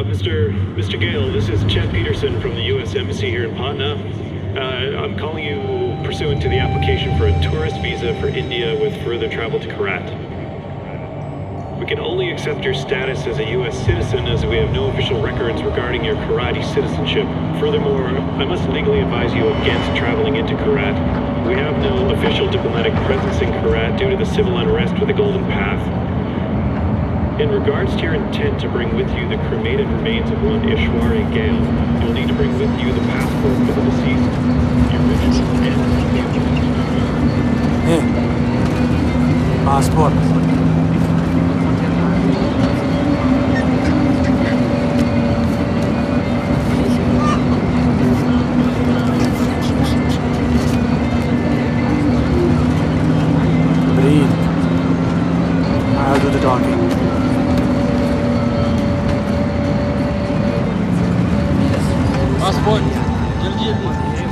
Mr. Gale, this is Chet Peterson from the U.S. Embassy here in Patna. I'm calling you pursuant to the application for a tourist visa for India with further travel to Korat. We can only accept your status as a U.S. citizen as we have no official records regarding your Karati citizenship. Furthermore, I must legally advise you against traveling into Korat. We have no official diplomatic presence in Korat due to the civil unrest with the Golden Path. In regards to your intent to bring with you the cremated remains of one Ishwari Gale, you'll need to bring with you the passport for the deceased, the original and Hey, passport. Breathe. I'll do the talking. Passport जल्दी जल्दी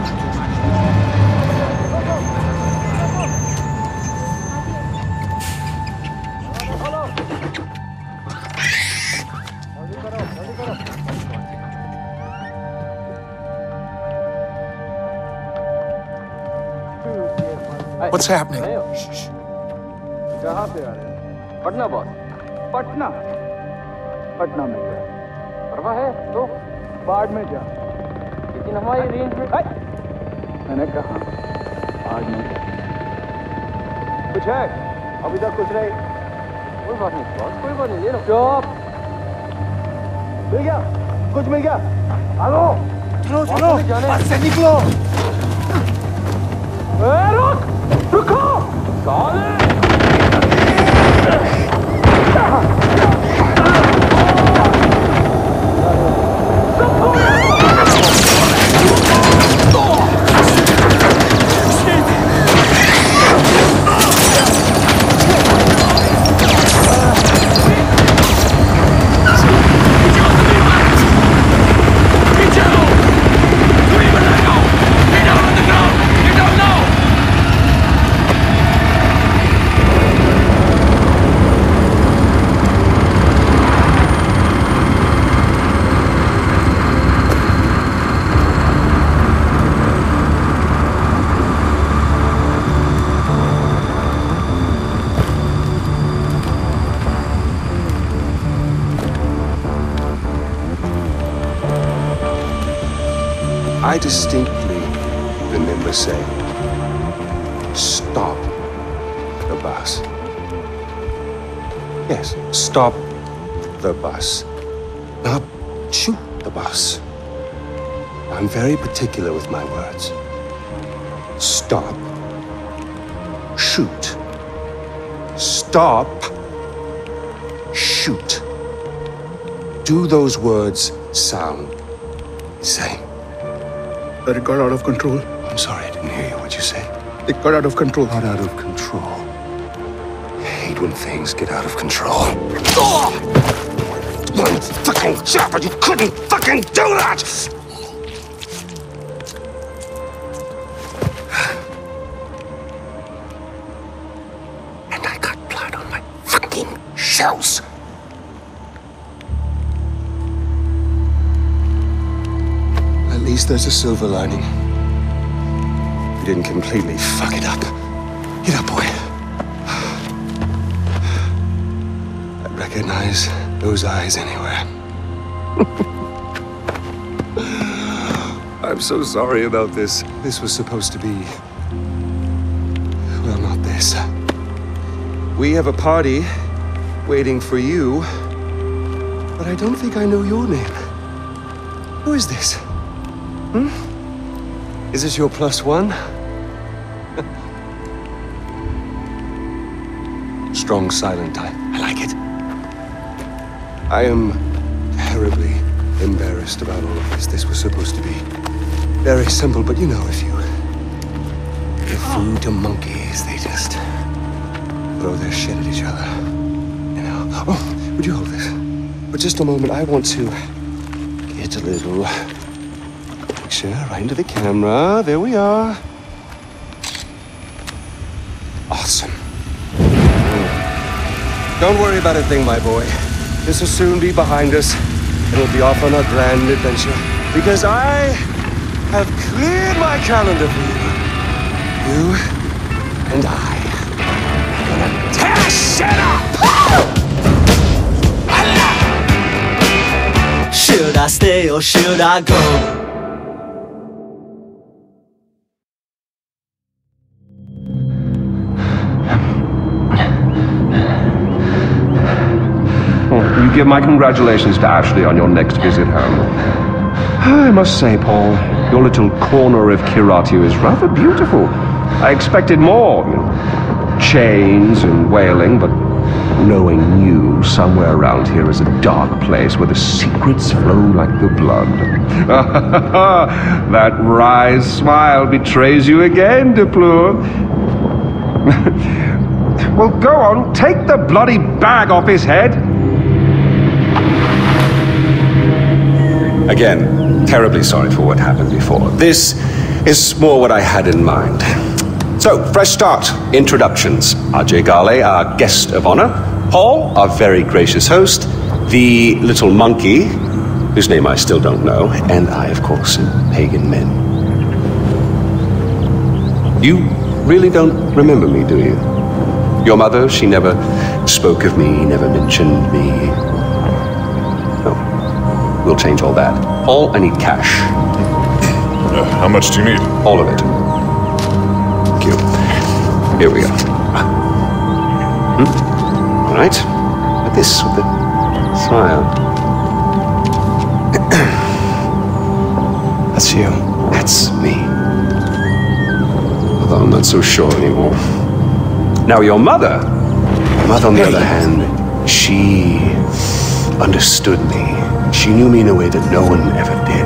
What's happening? कहाँ पे आ रहे हैं? Patna boss. Patna? Patna में क्या? परवाह है तो बाढ़ में जा। लेकिन हमारी रेंज में मैंने कहा आज नहीं। कुछ है? अभी तक कुछ नहीं। कोई बात नहीं बॉस, कोई बात नहीं, ले लो। चुप। मिल गया? कुछ मिल गया? आलो। चलो चलो, बस से निकलो। रुक! रुको! साले! I distinctly remember saying, stop the bus. Yes, stop the bus. Not shoot the bus. I'm very particular with my words. Stop. Shoot. Stop. Shoot. Do those words sound the same? But it got out of control. I'm sorry, I didn't hear you. What'd you say? It got out of control. Got out of control. I hate when things get out of control. One fucking job, but you couldn't fucking do that! And I got blood on my fucking shoes. At least there's a silver lining. You didn't completely fuck it up. Get up, boy. I recognize those eyes anywhere. I'm so sorry about this. This was supposed to be... well, not this. We have a party waiting for you, but I don't think I know your name. Who is this? Is this your +1? Strong, silent type. I like it. I am terribly embarrassed about all of this. This was supposed to be very simple, but you know, if you give food to monkeys, they just throw their shit at each other. You know? Oh, would you hold this? For just a moment, I want to get a little picture right into the camera. There we are. Awesome. Don't worry about a thing, my boy. This will soon be behind us. and we'll be off on a grand adventure. Because I have cleared my calendar for you. You and I are gonna tear shit up! Should I stay or should I go? You give my congratulations to Ashley on your next visit home. I must say, Paul, your little corner of Kiratu is rather beautiful. I expected more, you know, chains and wailing, but knowing you, somewhere around here is a dark place where the secrets flow like the blood. That wry smile betrays you again, Duplo. Well, go on, take the bloody bag off his head. Again, terribly sorry for what happened before. This is more what I had in mind. So, fresh start. Introductions. Ajay Ghale, our guest of honor. Paul, our very gracious host. The little monkey, whose name I still don't know. And I, of course, am Pagan Min. You really don't remember me, do you? Your mother, she never spoke of me, never mentioned me. No, we'll change all that. Paul, I need cash. How much do you need? All of it. Thank you. Here we go. All right. Like this with the smile. That's you. That's me. Although I'm not so sure anymore. Now, your mother, on the other hand, she understood me. She knew me in a way that no one ever did.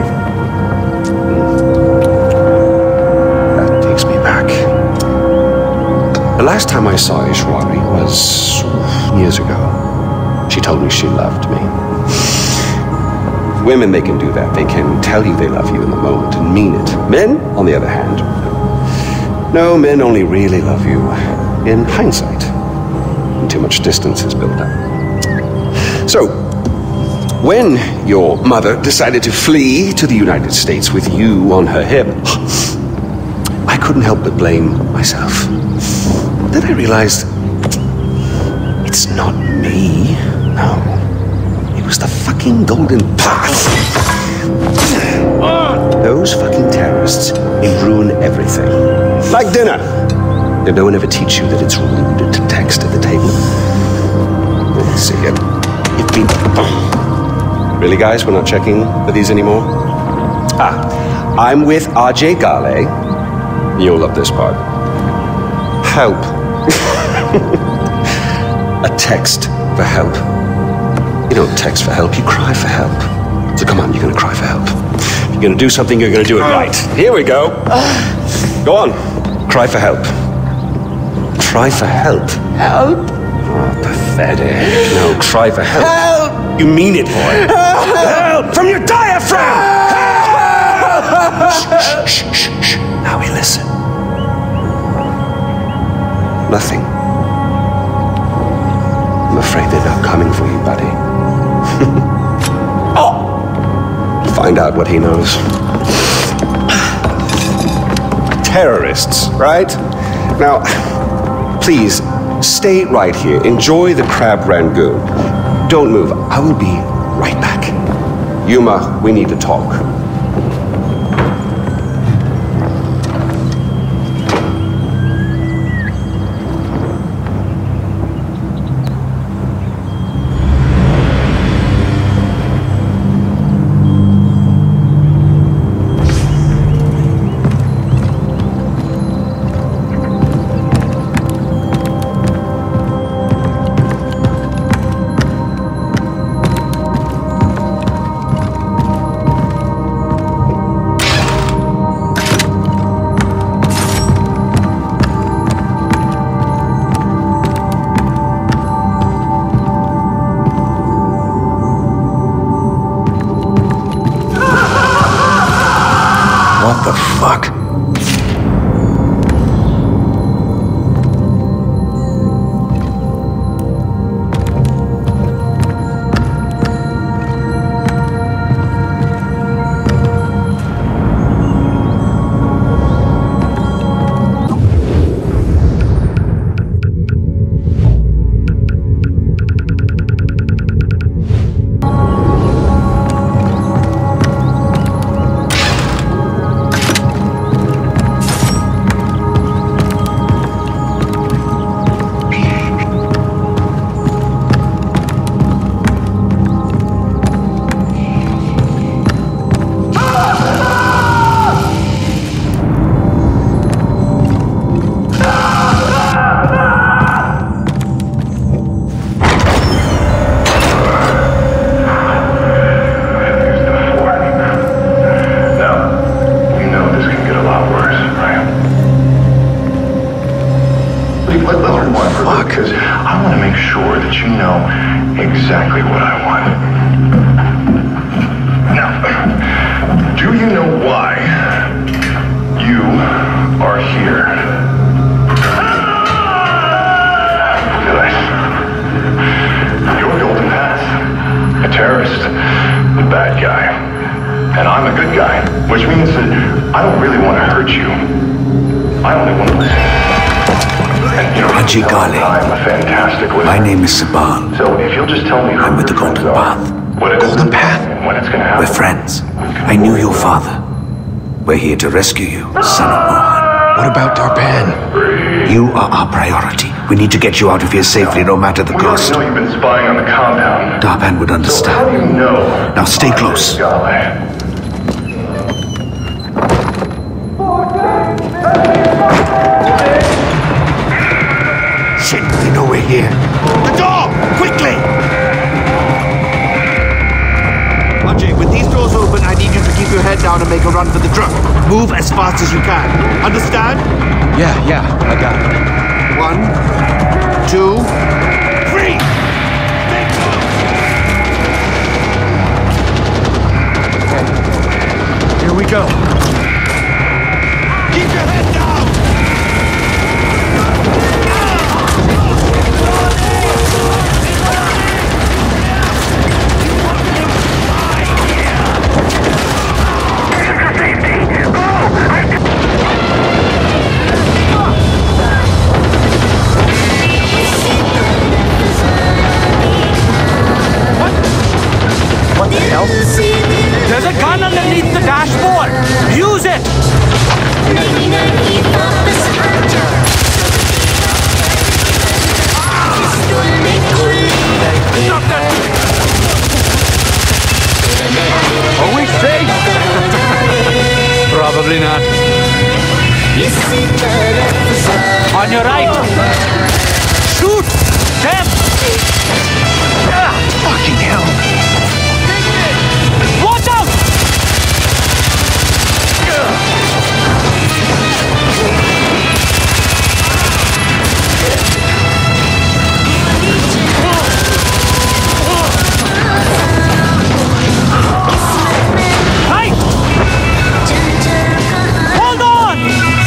That takes me back. The last time I saw Ishwari was years ago. She told me she loved me. Women, they can do that. They can tell you they love you in the moment and mean it. Men, on the other hand, no, men only really love you in hindsight, when too much distance is built up. So, when your mother decided to flee to the United States with you on her hip, I couldn't help but blame myself. Then I realized, it's not me, no. It was the fucking Golden Path. Those fucking terrorists, they ruin everything. Like dinner. Did no one ever teach you that it's rude to text at the table? Let's see it. Really, guys? We're not checking for these anymore? I'm with Ajay Ghale. You'll love this part. Help. A text for help. You don't text for help, you cry for help. So come on, you're gonna cry for help. If you're gonna do something, you're gonna do it right. Here we go. Go on. Cry for help. Cry for help. Help! Oh, pathetic. No, cry for help. Help! You mean it, boy. Help! From your diaphragm! Help! Shh, shh, shh, shh. Now we listen. Nothing. I'm afraid they're not coming for you, buddy. Oh! Find out what he knows. Terrorists, right? Now, please, stay right here. Enjoy the crab rangoon. Don't move. I will be right back. Yuma, we need to talk. What the fuck? the bad guy. And I'm a good guy, which means that I don't really want to hurt you. I only want to listen. And you know, Ajay Ghale. I'm a fantastic listener. My name is Sabal. So if you'll just tell me I'm with the Golden Path. Golden Path? And when it's going to happen. We're friends. I knew your father. We're here to rescue you, son of Mohan. What about Darpan? You are our priority. We need to get you out of here safely, no matter the cost. We already know you've been spying on the compound. Darpan would understand. So how do you know? Now stay close. Shit, they know we're here. The door! Quickly! Ajay, with these doors open, I need you to keep your head down and make a run for the truck. Move as fast as you can. Understand? Yeah, I got it. 1, 2, 3! Stay close! Here we go. Keep your head down! What the hell? There's a gun underneath the dashboard! Use it! Are we safe? Probably not. On your right! Shoot! Them! Fucking hell! Watch out! Hey! Hold on!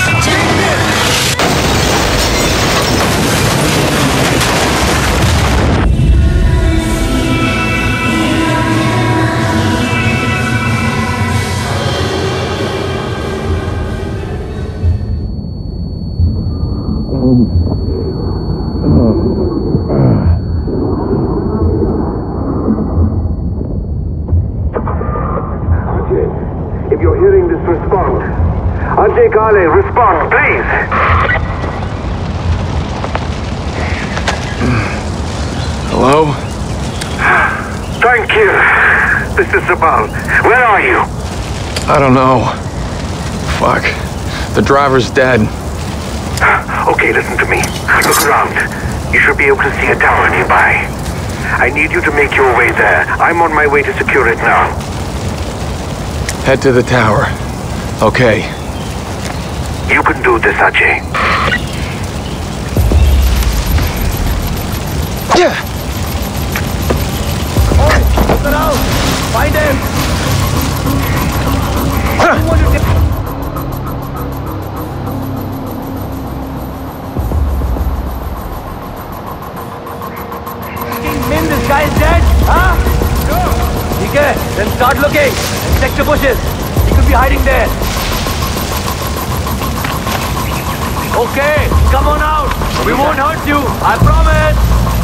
If you're hearing this, respond. Ajay Ghale, respond, please. Hello? Thank you. This is Sabal. Where are you? I don't know. Fuck. The driver's dead. Okay, listen to me. Look around. You should be able to see a tower nearby. I need you to make your way there. I'm on my way to secure it now. Head to the tower. Okay. You can do this, Ajay. Yeah! Look around! Find him! This guy is dead? Huh? Okay, then start looking and check the bushes. He could be hiding there. Okay, come on out. We won't hurt you. I promise.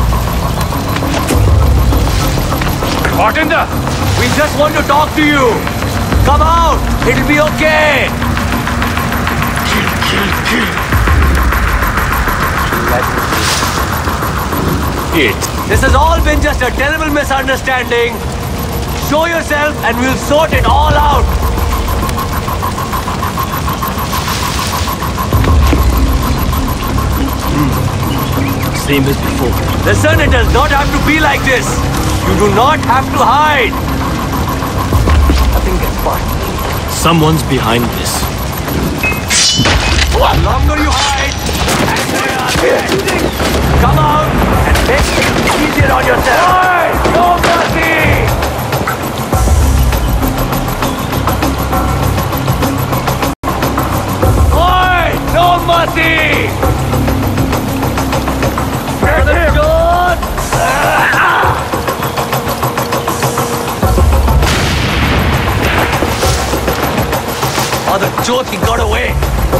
Bartender, we just want to talk to you. Come out. It'll be okay. This has all been just a terrible misunderstanding. Show yourself and we'll sort it all out. Same as before. Listen, it does not have to be like this. You do not have to hide. Nothing gets by. Someone's behind this. The longer you hide, come out and make it easier on yourself. Oi! No mercy! Oi! No mercy! Get it, dude! Oh, the joke, he got away.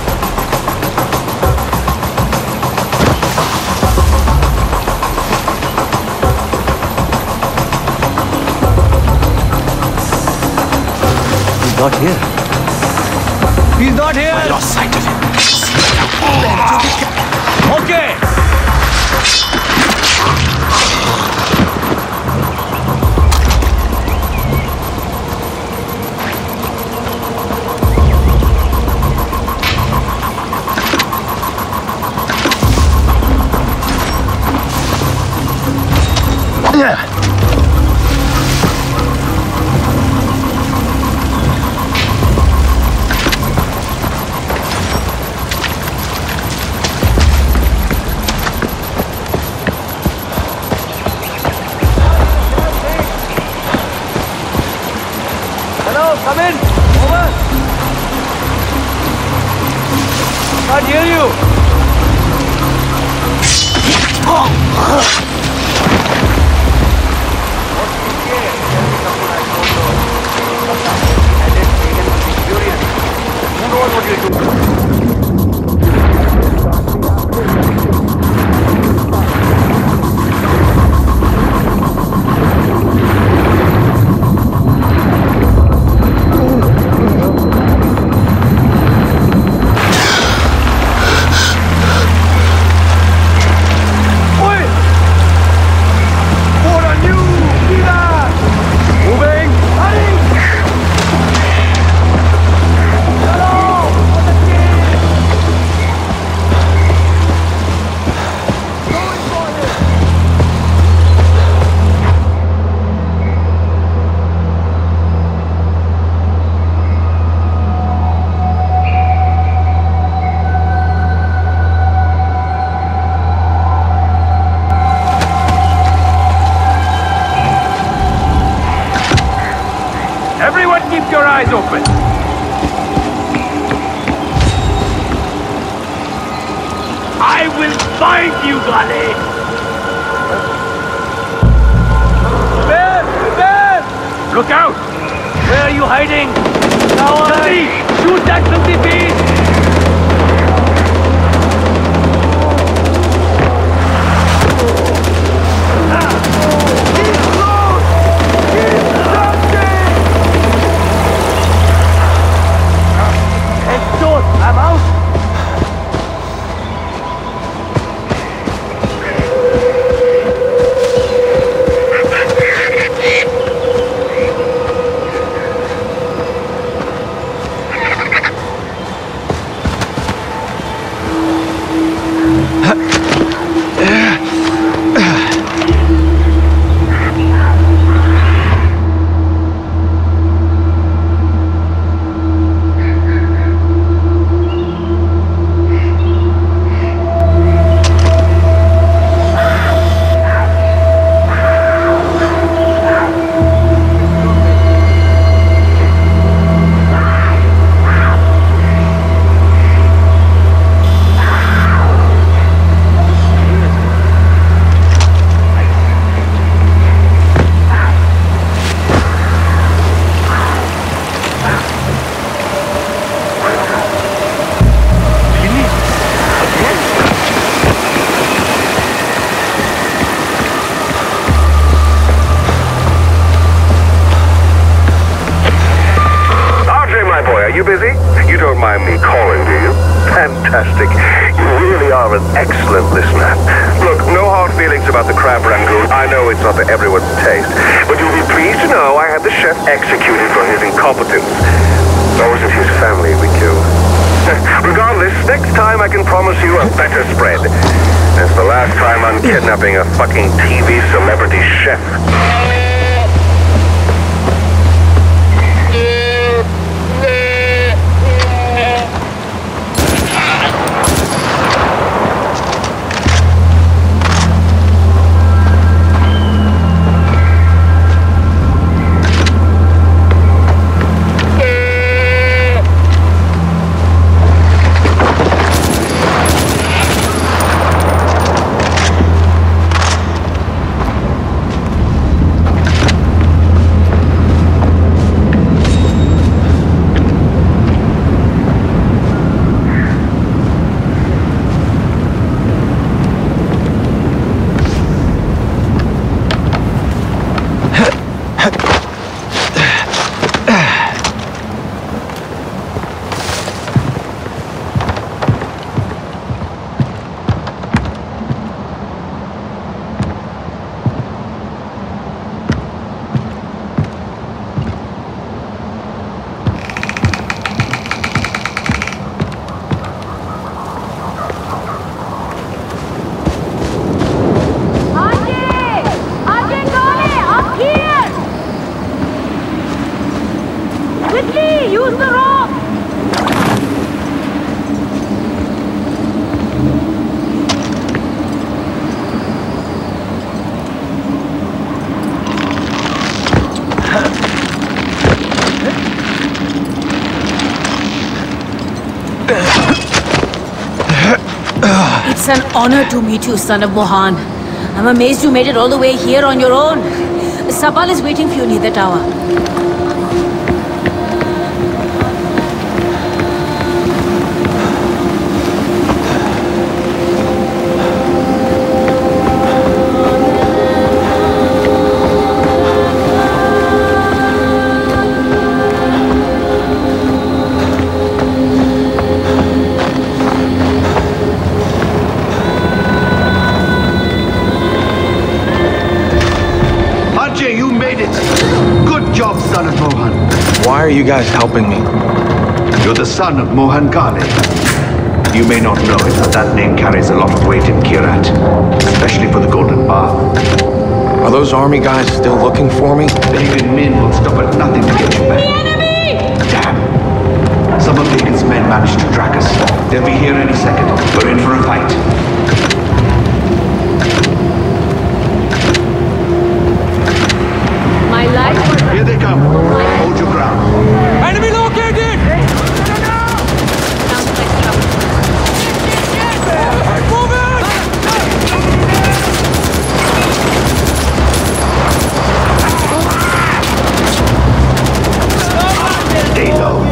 He's not here. He's not here! I lost sight of him. Okay! Yeah. Hello, come in. Over. Can't hear you. Who knows what you're doing? Keep your eyes open. I will find you, Gale. Ben! Look out! Where are you hiding? Jaldi! Shoot that filthy beast! I'm out! You busy? You don't mind me calling, do you? Fantastic. You really are an excellent listener. Look, no hard feelings about the crab rangoon. I know it's not to everyone's taste. But you'll be pleased to know I had the chef executed for his incompetence. Or was it his family we killed? Regardless, next time I can promise you a better spread. It's the last time I'm kidnapping a fucking TV celebrity chef. It's an honor to meet you, son of Mohan. I'm amazed you made it all the way here on your own. Sabal is waiting for you near the tower. Why are you guys helping me? You're the son of Mohan Ghale. You may not know it, but that name carries a lot of weight in Kyrat, especially for the Golden Bar. Are those army guys still looking for me? Pagan men will stop at nothing to get you back. The enemy! Damn. Some of Pagan's men managed to track us. They'll be here any second. We're in for a fight. My life. Here they come. Hold your ground. Enemy located! Sounds like trouble. Move it! Stay low.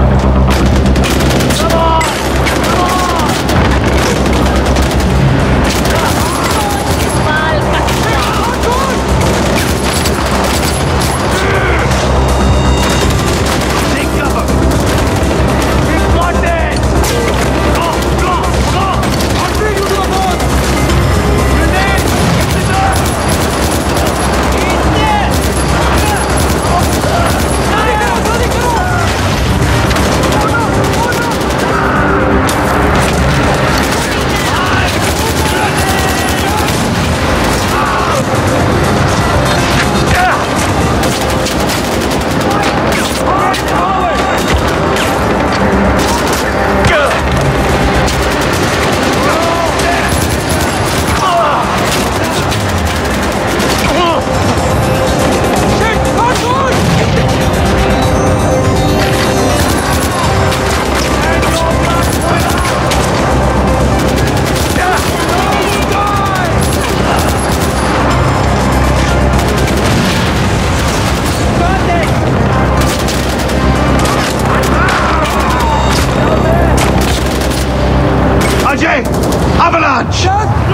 Avalanche!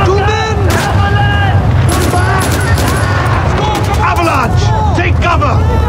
Avalanche! Take cover!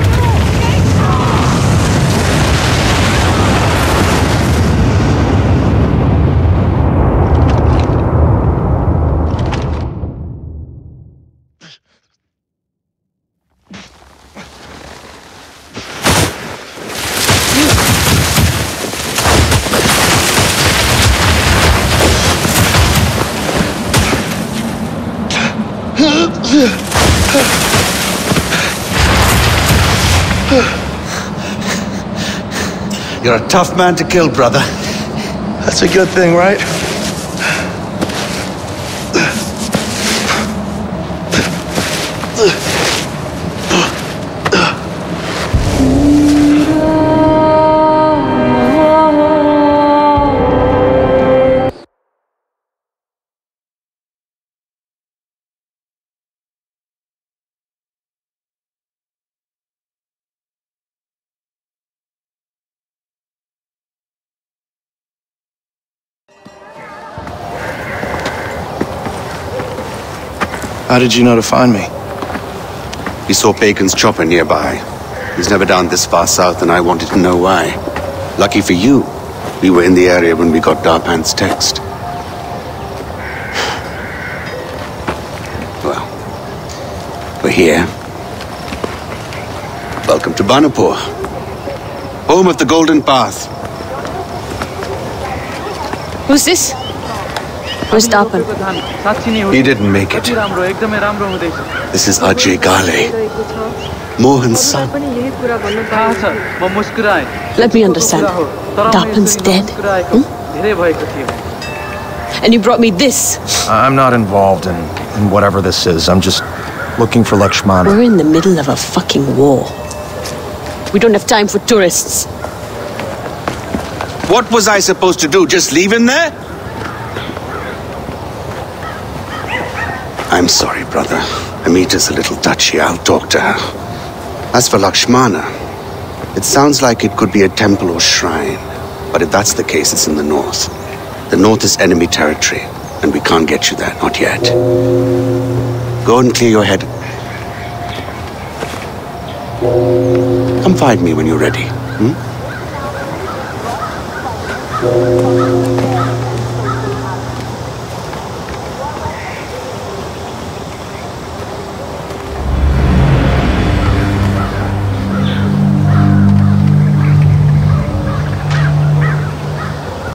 You're a tough man to kill, brother. That's a good thing, right? How did you know to find me? We saw Bacon's chopper nearby. He's never down this far south, and I wanted to know why. Lucky for you, we were in the area when we got Darpan's text. Well, we're here. Welcome to Banapur, home of the Golden Path. Who's this? Where's Darpan? He didn't make it. This is Ajay Ghale, Mohan's son. Let me understand. Darpan's dead? And you brought me this? I'm not involved in whatever this is. I'm just looking for Lakshmana. We're in the middle of a fucking war. We don't have time for tourists. What was I supposed to do? Just leave him there? I'm sorry, brother. Amita's a little touchy. I'll talk to her. As for Lakshmana, it sounds like it could be a temple or shrine. But if that's the case, it's in the north. The north is enemy territory, and we can't get you there, not yet. Go and clear your head. Come find me when you're ready.